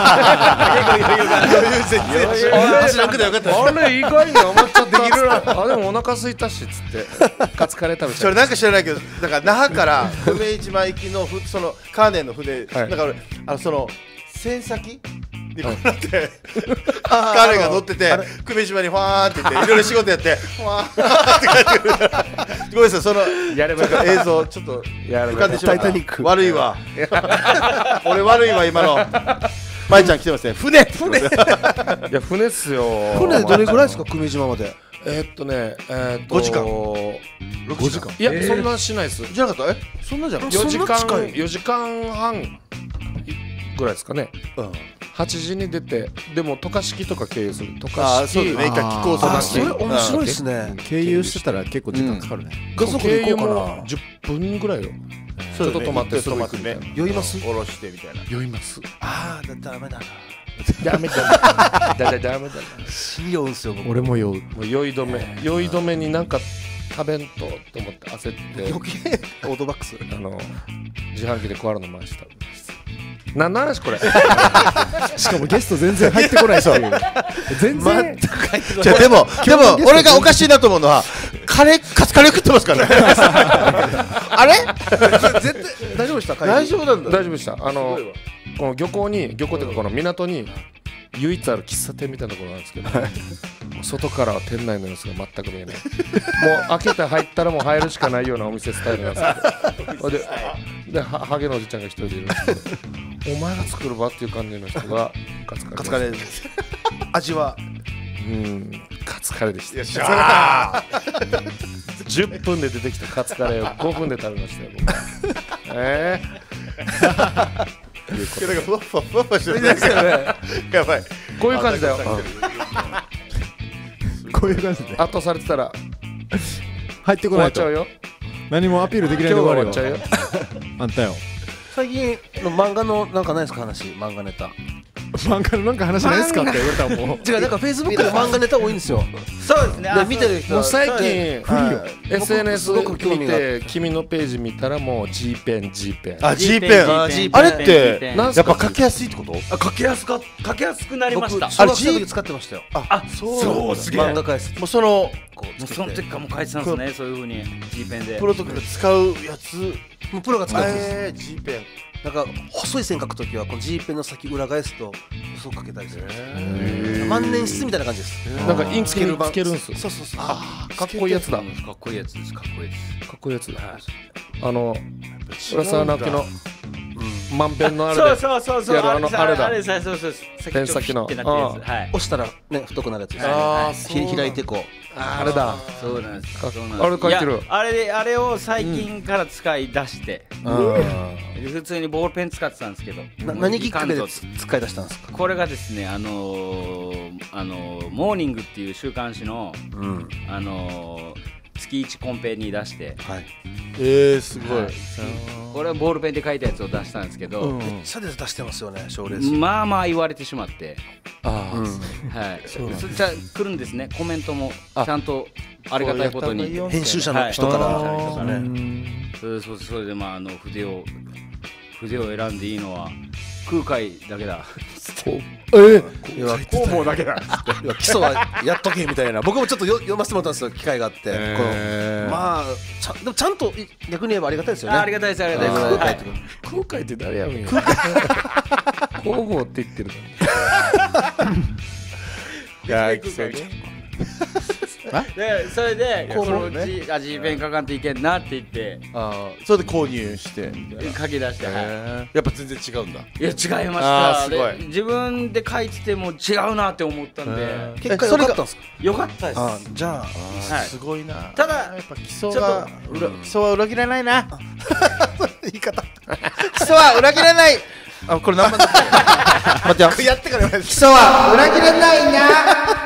走らんくてよかった。 あれ意外に余っちゃってできるな。あでもお腹空いたしっつってカツカレー食べちゃう。 それなんか知らないけど、だから那覇から久米島行きのそのカーネンの船、だからその船先にこうなって彼が乗ってて久米島にファーって言っていろいろ仕事やってファーって帰ってくる。ごめんなさい、そのやればよかった映像ちょっと浮かんでしまった。 タイタニック悪いわ。俺悪いわ今の。まいちゃん来てますね。船。 いや船っすよ。 船でどれぐらいですか、久米島まで。 5時間 6時間。 いやそんなしないです。 じゃなかった？そんなじゃん。 4時間半ぐらいですかね。8時に出て、でも渡嘉敷とか経由する。渡嘉敷、 一回寄港する。 それ面白いですね。 経由してたら結構時間かかるね。 家族で行こうかな。 10分ぐらいよ。ちょっと止まってすぐ行くみたいな。 酔います？ 下ろしてみたいな。 酔います。 ああ、ダメだな。 ダメだな。 死に酔うんすよ僕。 俺も酔う。 もう酔い止めになんか食べんとと思って焦って余計オートバックス自販機でコアラの回し食べました。何の話これ。 しかもゲスト全然入ってこないっていう。全然。 じゃでも俺がおかしいなと思うのはカツカレー食ってますからね。あれ？ 絶対大丈夫でした？ 大丈夫なんだ。 大丈夫でした。この漁港っていうかこの港に唯一ある喫茶店みたいなところなんですけど、外からは店内の様子が全く見えない。もう開けて入ったらもう入るしかないようなお店スタイルなんですけど、でハゲのおじちゃんが一人でいるんですけど、お前が作る場っていう感じの人がカツカレーです。 味はカツカレーでした。10分で出てきたカツカレーを5分で食べましたよ僕は。 なんかふわふわしてる。やばい。 こういう感じだよ。 こういう感じで圧倒されてたら入ってこないと何もアピールできないで終わるよ。あんたよ。 最近の漫画のなんかないですか話、漫画ネタ。 漫画のなんか話ないですかって言われたらもう。 違う、なんかフェイスブックで漫画ネタ多いんですよ。 そうですね。 見てる人もう最近古いよ。 SNS 見て君のページ見たらもう G ペン。 あ、G ペン。あれってやっぱ書きやすいってこと？ 書きやすくなりました。 小学生の時使ってましたよ。 あ、そうすげえ。 漫画返す。 もうその時からもう書いてたんですね。そういう風に G ペンで。 プロとかが使うやつ。 もうプロが使うんです。 G ペン。 なんか細い線書くときはこの G ペンの先裏返すと細く書けたりする。万年筆みたいな感じです。 なんかインクにつけるんす。 そう。 かっこいいやつだ。 かっこいいやつです。 かっこいいやつだ。浦沢直樹のまんべんのあれでそうやるあれだ。 そうペン先の押したらね太くなるやつです。開いてこう。 あれだ。 そうなんです。 あれ書いてる。 あれを最近から使い出して普通にボールペン使ってたんですけど、 何きっかけで使い出したんですか？ これがですね、モーニングっていう週刊誌の月1コンペに出して、 すごい。 これはボールペンで書いたやつを出したんですけど、 めっちゃ出してますよね、賞レース。 まあ言われてしまって、そじゃ来るんですね、コメントもちゃんとありがたいことに編集者の人からね。それで筆を選んでいいのは空海だけだ。 工房だけだ。 基礎はやっとけみたいな。僕もちょっと読ませてもらったんですよ、機会があって。まあでもちゃんと逆に言えばありがたいですよね。 ありがたいです。 空海って誰やねん。工房って言ってるの。 いや基礎ね。 でそれでこのGペン書かんといけんなって言って、 それで購入して書き出して、 やっぱ全然違うんだ。 いや違いました。自分で書いてても違うなって思ったんで、 結果良かったんですか？ 良かったです。 じゃあすごいな。 ただやっぱ基礎は裏切らないな。 言い方。 基礎は裏切らない。これ何番だっけ？待ってよ。やってから基礎は裏切らないな。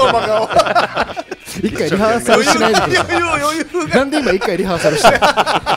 一回リハーサルしないでください。なんで今一回リハーサルして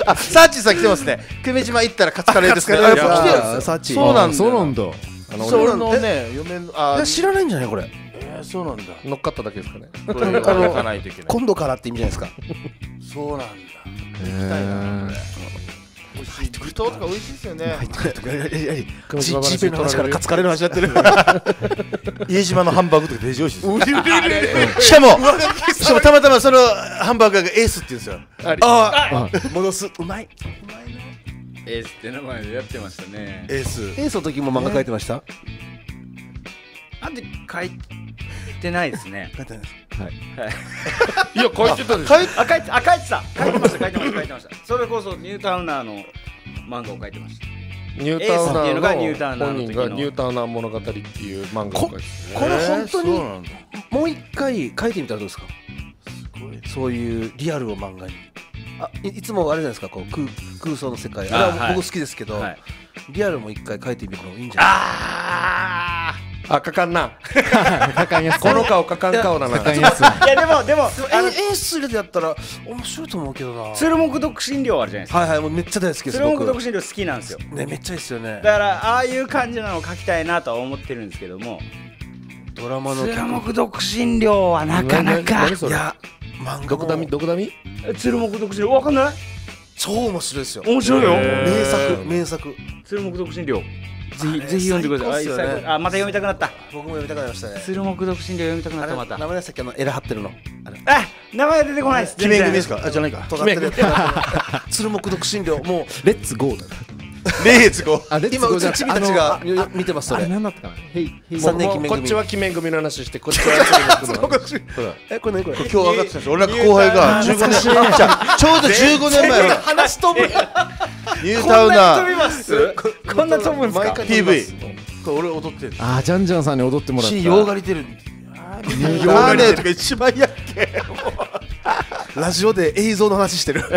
サーチさん来てますね。久米島行ったらカツカレーですね。 来てるサーチ。 そうなんだ。 そうなんだ。 それのね、嫁の知らないんじゃないこれ。 そうなんだ。 乗っかっただけですかね。 今度からって意味じゃないですか。 そうなんだ。行きたいな。美味しい。具とか美味しいですよね。 ジーペンの話からカツカレーの話やってる。 家島のハンバーグとかデジ美味しいです。しかもたまたまそのハンバーガーがエースって言うんですよ。 ああ、戻す。うまい。 エースって名前でやってましたね。 エース。 エースの時も漫画描いてました？ なんで書いてないですね。 描いてないです。 いや書いてたでしょ。 書いてました。それこそニュータウナーの漫画を書いてました。 ニュータウナーのニュータウナー本人がニュータウナー物語っていう漫画を書いてこれ本当にもう一回書いてみたらどうですか？そういうリアルを漫画に。いつもあれじゃないですか、こう空想の世界。あれは僕好きですけど、リアルも一回書いてみるのもいいんじゃないですか？ かかんな。 かかんやすこの顔かかん顔だな。 かかんやすいやでも演出入れてやったら面白いと思うけどな。 鶴木独身寮あるじゃないですか。 はいはい、もうめっちゃ大好きです。 鶴木独身寮好きなんですよね、めっちゃいいですよね。 だからああいう感じなのを書きたいなとは思ってるんですけども、 ドラマの鶴木独身寮はなかなか。 いや、漫画どこだみ鶴木独身寮わかんない？ 超面白いですよ。 面白いよ。 名作。 鶴木独身寮。ぜひ読んでください。また読みたくなった。 僕も読みたくなりましたね。 鶴木独身寮読みたくなった。また名前さっきエラ張ってるの。 名前出てこないです。 記念組ですか？じゃないか。 鶴木独身寮、もうレッツゴーだ。 レッツゴー。 今うち君たちが見てますそれ。 何だったかな。 3年記念組。 こっちは記念組の話して、こっちは鶴木の。 これ何これ。 今日上がってたんですよ。俺なんか後輩が15年ちょうど15年前話飛ぶ。 ニュータウナーこんな飛ぶんですか？ PV。俺踊ってる。 ジャンジャンさんに踊ってもらった。 洋がりてる。 洋がりとか一番やっけ。 ラジオで映像の話してる。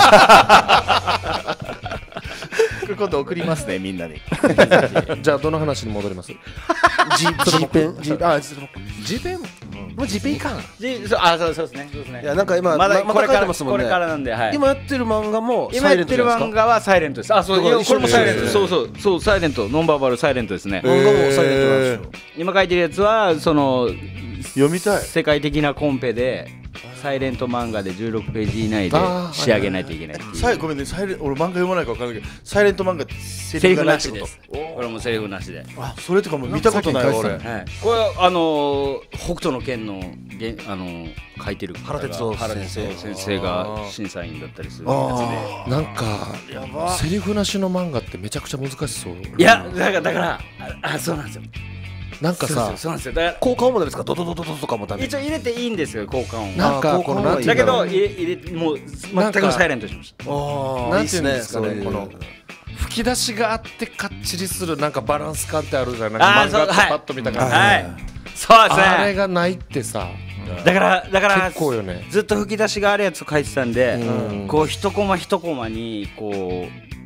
今度送りますね、みんなに。 じゃあどの話に戻ります？ ジーペンもうジーペンいいかな。 そうですね。 いやなんか今まだ書いてますもんね。 これからなんで、 今やってる漫画も今やってる漫画はサイレントです。これもサイレント。そうサイレント、ノンバーバルサイレントですね。 漫画もサイレントなんですよ。 今書いてるやつはその読みたい。 世界的なコンペでサイレント漫画で16ページ以内で仕上げないといけないっていう。 ごめんね、俺漫画読まないから分からないけど、サイレント漫画ってセリフなしです。これもセリフなしで。 それとかも見たことない俺。 これ北斗の拳の書いてる原哲夫先生が審査員だったりするやつで。 なんかセリフなしの漫画ってめちゃくちゃ難しそう。 いやだからそうなんですよ。 なんかさ、 そうなんですよ。だから効果音もダメですか？ドドドドドとかもダメ。 一応入れていいんですよ、効果音。 なんかこのだけど入れもう全くサイレントしました。 なんていうんですかね、この吹き出しがあってかっちりするなんかバランス感ってあるじゃない。漫画ってパッと見た感じ。 はい。そうですね。 あれがないってさ。 だから結構よね。 ずっと吹き出しがあるやつを書いてたんで、こう一コマ一コマにこ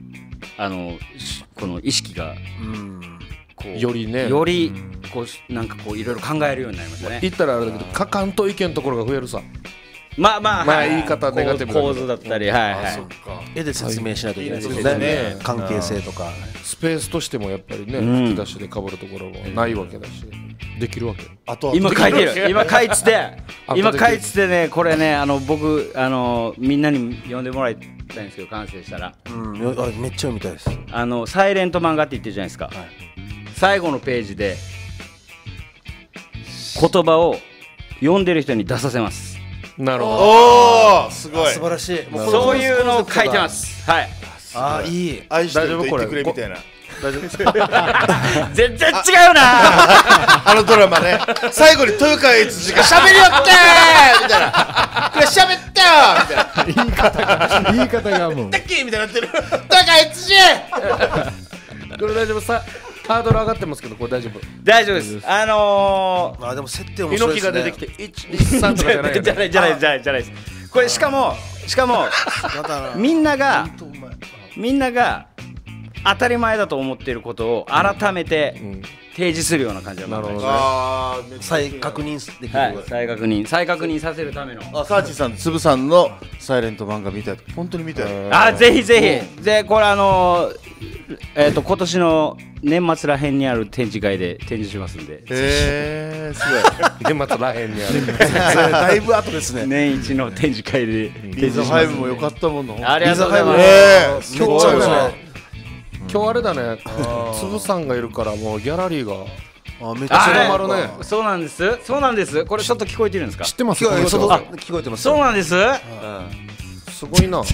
の意識がよりね、 こうなんかこういろいろ考えるようになりましたね。 言ったらあれだけど、書かんといけんところが増えるさ。 まあ言い方ネガティブ構図だったり、 絵で説明しないといけないですね。関係性とかスペースとしてもやっぱりね、吹き出しで被るところもないわけだし、できるわけ。 今書いてる。今書いててね、これね僕みんなに読んでもらいたいんですけど、完成したら。 めっちゃ読みたいです。 サイレント漫画って言ってるじゃないですか。最後のページで言葉を読んでる人に出させます。 なるほど。 おお、すごい。 素晴らしい。 そういうのを書いてます。はい。 いい。 愛してると言ってくれみたいな。 大丈夫。 全然違うな。 ドラマね。最後に豊川悦司が喋りよってーみたいな。これ喋ったよみたいな。 言い方がもう。 だっけみたいになってる。豊川悦司。 これ大丈夫さ。ハードル上がってますけど、これ大丈夫。 大丈夫です。 でも設定面白いですね。 猪木が出てきて123とかじゃないよね。 じゃないです。これしかもみんなが当たり前だと思っていることを改めて提示するような感じの漫画です。 ああ、再確認できる。 はい、再確認させるための。 サーチさん、つぶさんのサイレント漫画見たい。本当に見たい。 ぜひぜひ。で、これ今年の年末らへんにある展示会で展示しますんで。 すごい。 年末らへんにある。 だいぶ後ですね。 年一の展示会で。 リザ5も良かったもの。 ありがとうございます。 今日あれだね。つぶさんがいるからもうギャラリーが。めっちゃ広まるね。 そうなんです。そうなんです。これちょっと聞こえてるんですか。 知ってます。 聞こえてます。 そうなんです。 すごいな。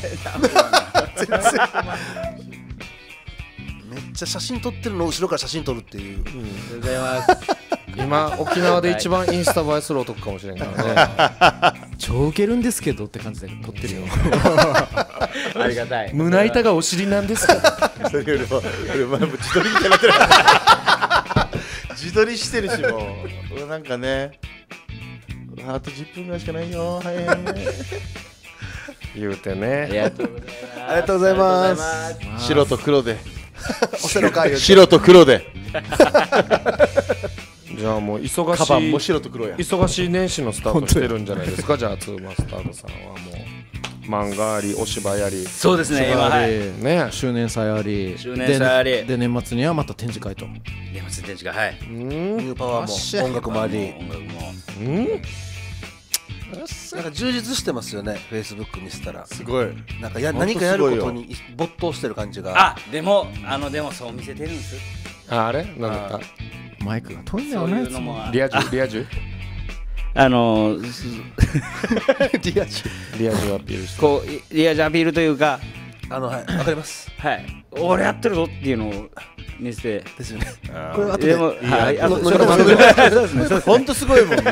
めっちゃ写真撮ってるのを後ろから写真撮るっていう。 今沖縄で一番インスタ映えする男かもしれんからね。 超ウケるんですけどって感じで撮ってるよ。 ありがたい。 胸板がお尻なんですか。 それよりも自撮りみたいになってる。自撮りしてるしもうなんかね、あと10分ぐらいしかないよ。はい。 言うてね。 ありがとうございます。 白と黒で。 おせの会。 白と黒で。 じゃあもう忙しい。 カバンも白と黒や。 忙しい年始のスタートしてるんじゃないですか。じゃあツーマスタードさんはもう漫画ありお芝居あり。 そうですね。今ね、周年祭あり。で年末にはまた展示会と。 年末展示会、はい。 ニューパワーも音楽もあり。なんか充実してますよね。フェイスブック見せたら。 すごい。 なんか何かやることに没頭してる感じが。 でもそう見せてるんです。 あれなんだった。 マイクが遠いんだよね。 リア充リア充リア充アピールして。 こうリア充アピールというか、 はい、わかります。 はい。俺やってるぞっていうのを見せてですよね。これ後でも本当すごいもんね。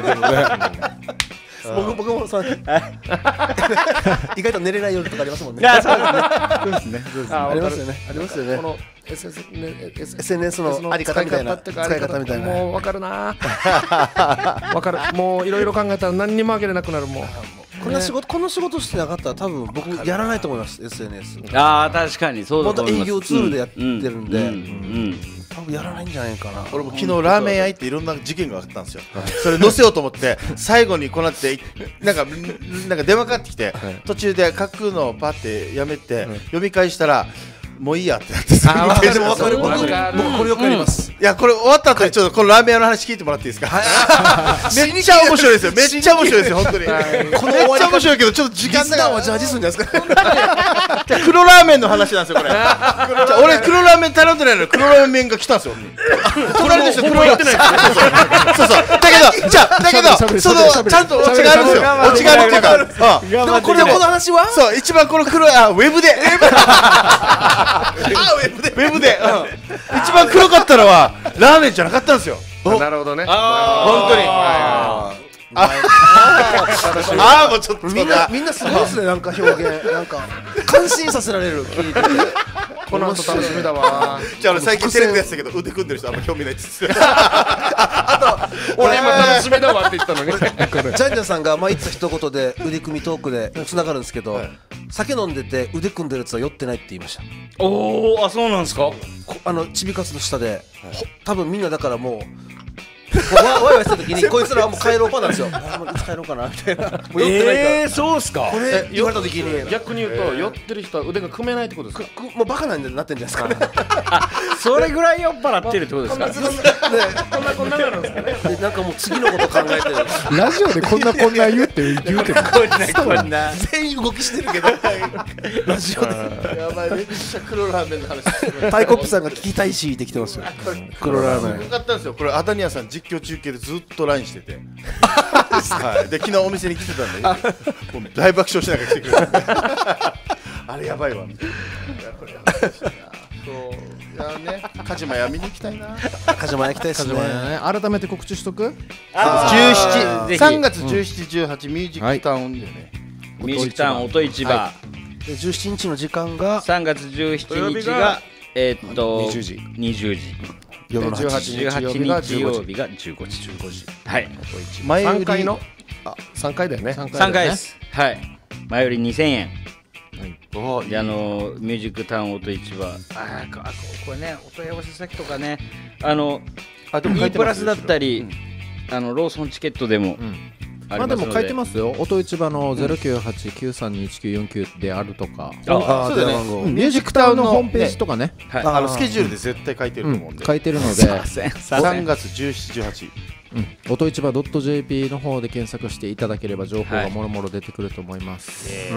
僕もそう。意外と寝れない夜とかありますもんね。 そうですね。 ありますよね。ありますよね。この SNS のあり方みたいな使い方みたいな。 もう分かるな。分かる。もういろいろ考えたら何にもあげれなくなるもん。 この仕事してなかったら多分僕やらないと思います。 SNS。 確かにそうだと思います。 営業ツールでやってるんで。多分やらないんじゃないかな。 俺も昨日ラーメン屋行っていろんな事件があったんですよ。それ載せようと思って最後にこうなってなんか電話かかってきて、途中で書くのをパってやめて読み返したらもういいやってなって。 でも分かる。僕これよくやります。 いやこれ終わった後にちょっとこのラーメン屋の話聞いてもらっていいですか。めっちゃ面白いですよ。めっちゃ面白いですよ本当に。このめっちゃ面白いけどちょっと時間はジャージするんじゃないですか。黒ラーメンの話なんですよこれ。俺黒ラーメン頼んでないのに黒ラーメンが来たんですよ。隣の人黒やってない。そうそう。だけどそのちゃんとオチがあるんですよ。オチがあるっていうか。 でもこの話はそう一番この黒ウェブで。ウェブで一番黒かったのはラーメンじゃなかったんですよ。 なるほどね。 本当に。もうちょっとみんなすごいですね。なんか表現なんか感心させられる。聞いててこの後楽しみだわ。 じゃあ最近テレビでやってたけど腕組んでる人あんま興味ないっつって。 俺今楽しみだわって言ったのに。 ジャンジャンさんが言った一言で腕組みトークでつながるんですけど、酒飲んでて腕組んでるやつは酔ってないって言いました。 そうなんですか。 ちびかつの下で多分みんなだからもうワイワイした時にこいつらはもう帰ろうかなんですよ。いつ帰ろうかなみたいな。もう酔ってないから。 そうっすか。 これ言われた時に逆に言うと酔ってる人は腕が組めないってことですか。 もうバカなんでなってんじゃないですか。 それぐらい酔っ払ってるってことですか。 こんななんですかね。 なんかもう次のこと考えてる。 ラジオでこんな言ってる。 こんな全員動きしてるけどラジオでやばいめっちゃ黒ラーメンの話。 タイコップさんが聞きたいしってきてますよ。黒ラーメンよかったんですよ。これアダニアさん実況中継でずっと LINE しててで昨日お店に来てたんでもう大爆笑しながら来てくれた。あれやばいわみたいな。これやばいしな。そういやね、カジマ屋見に行きたいな。 カジマ屋行きたいですね。 改めて告知しとく。 3月17、18ミュージックタウンでね。 ミュージックタウン音市場。 17日の時間が 3月17日が 20時。 夜の 18日曜日が15時。はい。 3回の3回だよね。 3回です。はい。前より2000円。でミュージックタウン音市場。これねお問い合わせ先とかね E プラスだったりローソンチケットでもまあでも書いてますよ。音市場の098-932-1949であるとか、 そうだね、 ミュージックタウンのホームページとかね、 スケジュールで絶対書いてると思うんで、 書いてるので 3月17、18、 音市場 .jp の方で検索していただければ情報がもろもろ出てくると思います。 こ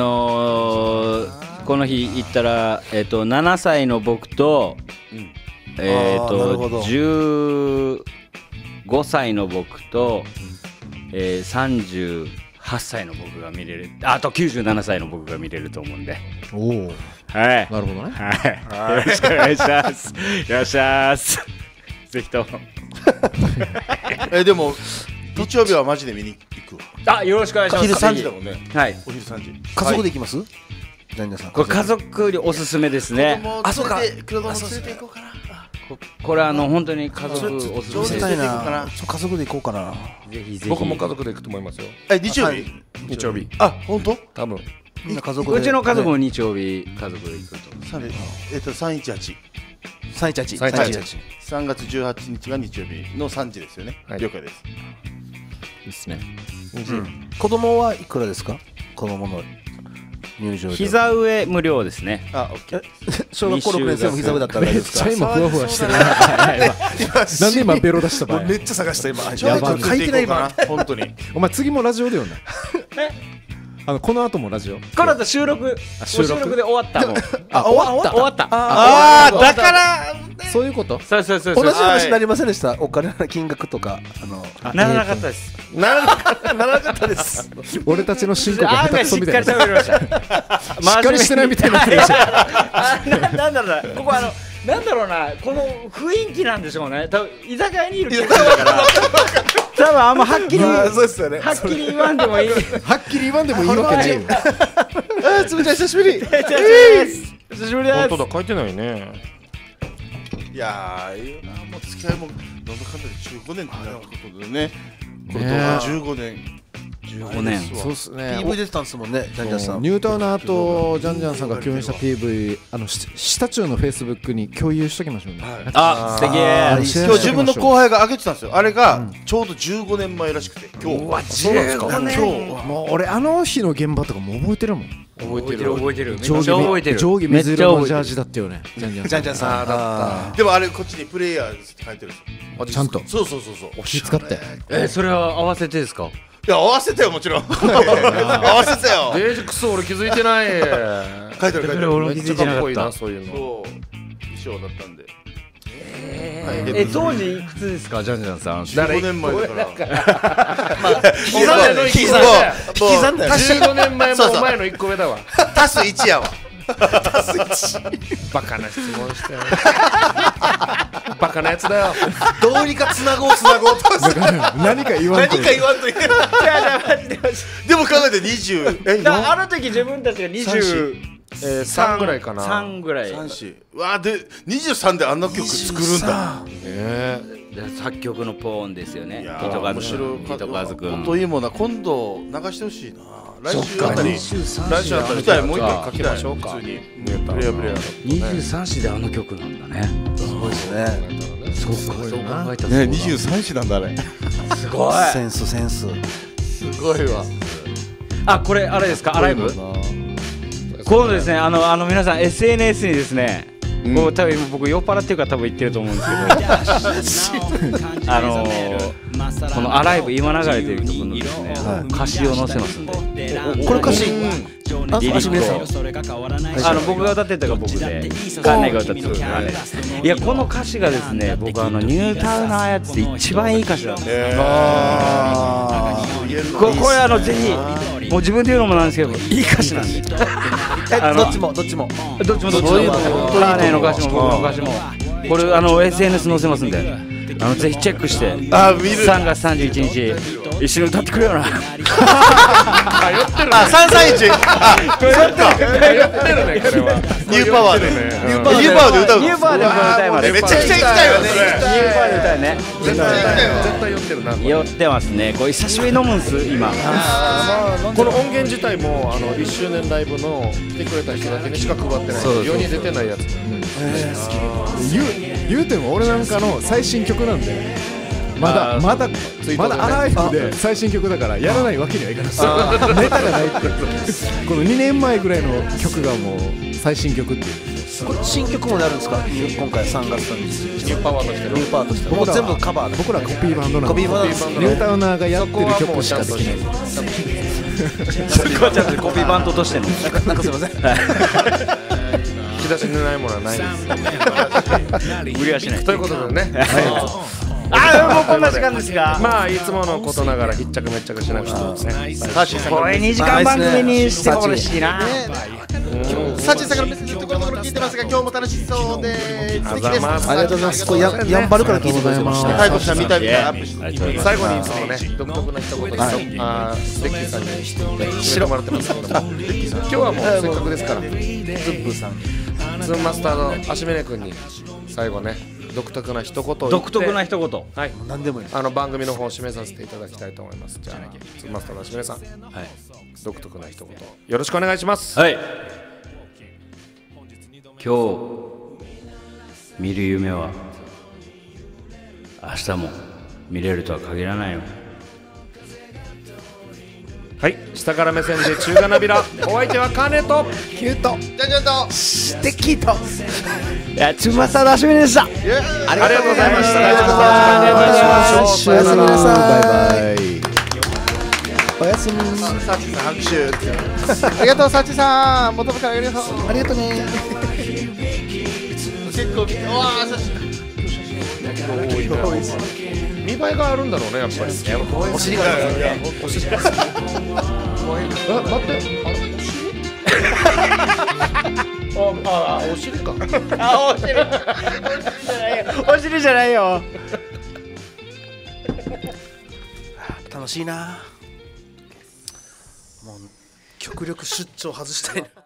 の日行ったら7歳の僕と15歳の僕と38歳の僕が見れる、あと97歳の僕が見れると思うんで。 おお、 はい、 なるほどね。 はい、よろしくお願いします。よろしくお願いします。ぜひとも。 でも日曜日はマジで見に行くわ。 よろしくお願いします。 昼3時だもんね。 はい。 お昼3時。 家族で行きます？ジャンジャンさん。 これ家族におすすめですね。 そうか。黒田も連れて行こうかな。 これ本当に家族おすすめしたいな。家族で行こうかな。 ぜひぜひ。 僕も家族で行くと思いますよ。 日曜日？ 日曜日。 本当？ 多分。 みんな家族で。 うちの家族も日曜日家族で行くと。 318。 3月 18日が日曜日の3時ですよね。了解です。 いいっすね。 子供はいくらですか？子供の入場料。 膝上無料ですね。 オッケー。 小学校6年生も膝上だったら大丈夫ですか？ めっちゃ今ふわふわしてる。なんで今ベロ出した場合。 めっちゃ探した今。 やばい。書いてない今。本当に。 お前次もラジオだよね。この後もラジオ。 この後収録で終わったもん。 終わった。 だからそういうこと。 そう。 同じ話になりませんでした。お金の金額とかならなかったです。 ならなかったです。 俺たちの進行が下手くそみたいな。 しっかり喋りました。 しっかりしてないみたいになってるし。 なんだろうな、ここなんだろうな、この雰囲気なんでしょうね。多分居酒屋にいる気がするから。多分はっきり言わんでもいい。 はっきり言わんでもいいわけないよ。 つぶちゃん久しぶり。 久しぶりです。 本当だ、書いてないね。 いやー、いいよな、もう付き合いもなんだかんだで15年ってなったことでね。15年。 そうっすね。 PV 出てたんですもんね、ジャンジャンさん。 ニュータウナーとジャンジャンさんが共演した PV、下中のフェイスブックに共有しときましょうね。 素敵。 今日自分の後輩が上げてたんですよ。あれがちょうど15年前らしくて、今日 15年。 もう俺あの日の現場とかも覚えてるもん。 覚えてる。 上下水色のジャージだったよね。ジャンジャンさん。でもあれこっちにプレイヤーって書いてるんですよ。 ちゃんと。 そう。 気使って。 それは合わせてですか？ いや、合わせてよ、もちろん。合わせてよ。 デージクソ、俺気づいてない。 書いてる。 俺も気づいてなかった。 そういうの。 衣装だったんで。 当時いくつですか、ジャンジャンさん。 15年前だから。 刻んだよ。15年前もお前の1個目だわ。 足す1やわ。 バカな質問して。バカなやつだよ。 どうにかつなごうと何か言わんといけない。 でも考えて20。 あの時自分たちが 3ぐらいかな。 3ぐらい。 わあ、で23であんな曲作るんだ。 作曲のポーンですよね。 面白い。本当いいもんな。今度流してほしいな。来週あたりみたい、もう一回書きましょうか。 23詞であの曲なんだね。 すごいですね。 そう考えたらね、23詞なんだね。 すごい。 センス。 すごいわ。 これあれですか、アライブ？今度ですね、皆さん SNS にですね、多分僕酔っ払ってるから多分言ってると思うんですけど、このアライブ今流れてる曲のですね、歌詞を載せますんで。 これ歌詞？ 僕が歌ってたか僕で、カンネが歌ってたかね。いや、この歌詞がですね、僕ニュータウナーやつで一番いい歌詞なんですよ。これぜひもう自分で言うのもなんですけど、いい歌詞なんで。どっちも。カーネの歌詞も僕の歌詞も。これSNS 載せますんで、ぜひチェックして。3月31日一緒に歌ってくれよな。 331。 通ってるね、これは。 ニューパワーで。ニューパワーで歌うの。 ニューパワーで歌います。 めちゃくちゃ行きたいわね。 ニューパワーで歌うね。 絶対酔ってるな。 酔ってますね。これ久しぶりに飲むんす今。 この音源自体も1周年ライブの来てくれた人だけにしか配ってない。世に出てないやつ。 言うても俺なんかの最新曲なんでまだアライブで最新曲だからやらないわけにはいかないネタがないってこの2年前ぐらいの曲がもう最新曲っていうこれ新曲もなるんですか今回3月30日ニューパワーとしてニューパワーとしてもう全部カバーで僕らコピーバンドなんでニュータウナーがやってる曲しかできないそこはちゃんとコピーバンドとしてのなんかすいません引き出しにないものはないです無理はしないということでねもうこんな時間ですがまあいつものことながら必着滅着しなくてもねこれ2時間番組にしてほしいなサチさんからメッセージところ聞いてますが、今日も楽しそうで素敵です。 ありがとうございます。これやんばるから聞いてくださいました。 太鼓さん見たいみたいなアップして最後にいつもね独特な一言でレッキーさんにしてもらってますけども今日はもうせっかくですからズンプーさんズンマスターの足峰君に最後ね独特な一言を言って独特な一言はい何でもいい番組の方を締めさせていただきたいと思います。じゃあズンマスターの足峰さん独特な一言よろしくお願いします。 はい今日見る夢は明日も見れるとは限らないよ。 はい下から目線で中華ナビラお相手はカネとキュートじゃじゃんとステキといやツーマスターの足目でした。 ありがとうございました。 おやすみなさい。おやすみ。 サチさん拍手ありがとうサチさん元々からありがとうありがとうね。 結構見わーサチ見栄えがあるんだろうねやっぱりお尻がお尻が待ってお尻かお尻じゃないよ。 楽しいな。もう極力出張外したいな。